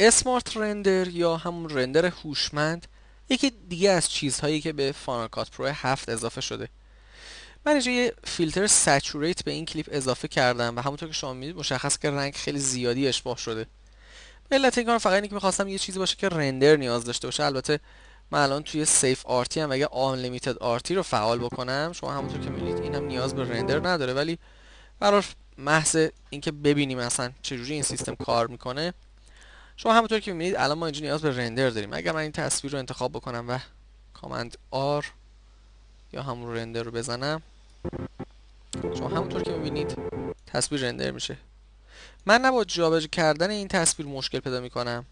اسمارت رندر یا همون رندر هوشمند یکی دیگه از چیزهایی که به فانال کات پرو 7 اضافه شده. من اینجا یه فیلتر سچوریت به این کلیپ اضافه کردم و همونطور که شما می‌بینید مشخص که رنگ خیلی زیادی اشباع شده. علت این کار فقط اینه که می‌خواستم یه چیزی باشه که رندر نیاز داشته باشه. البته من الان توی سیف آرتی هم اگه آنلیمیتد آرتی رو فعال بکنم، شما همونطور که می‌بینید این هم نیاز به رندر نداره، ولی برای محض اینکه ببینیم مثلا چجوری این سیستم کار میکنه، شما همونطور که می‌بینید الان ما اینجا نیاز به رندر داریم. اگر من این تصویر رو انتخاب بکنم و کامند آر یا همون رندر رو بزنم، شما همونطور که می‌بینید تصویر رندر میشه. من نه با جابجا کردن این تصویر مشکل پیدا میکنم،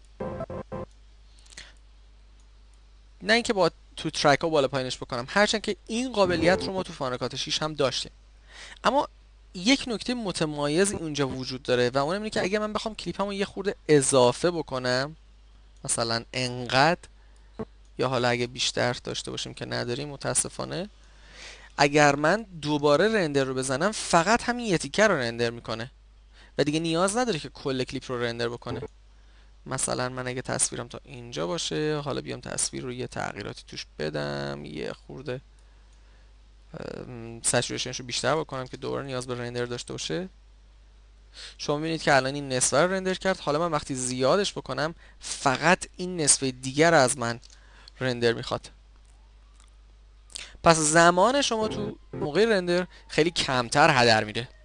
نه اینکه با تو ترک ها بالا پایینش بکنم، هرچند که این قابلیت رو ما تو فانال کات 6 هم داشتیم. اما یک نکته متمایز اونجا وجود داره و اونم اینه که اگه من بخوام کلیپمو یه خورده اضافه بکنم، مثلا انقدر، یا حالا اگه بیشتر داشته باشیم که نداریم متاسفانه، اگر من دوباره رندر رو بزنم فقط همین یه تیکه رو رندر میکنه و دیگه نیاز نداره که کل کلیپ رو رندر بکنه. مثلا من اگه تصویرم تا اینجا باشه، حالا بیام تصویر رو یه تغییراتی توش بدم، یه خورده سچوریشنش رو بیشتر بکنم که دوباره نیاز به رندر داشته باشه، شما می‌بینید که الان این نصفه رو رندر کرد. حالا من وقتی زیادش بکنم فقط این نصفه دیگر از من رندر میخواد. پس زمان شما تو موقع رندر خیلی کمتر هدر میره.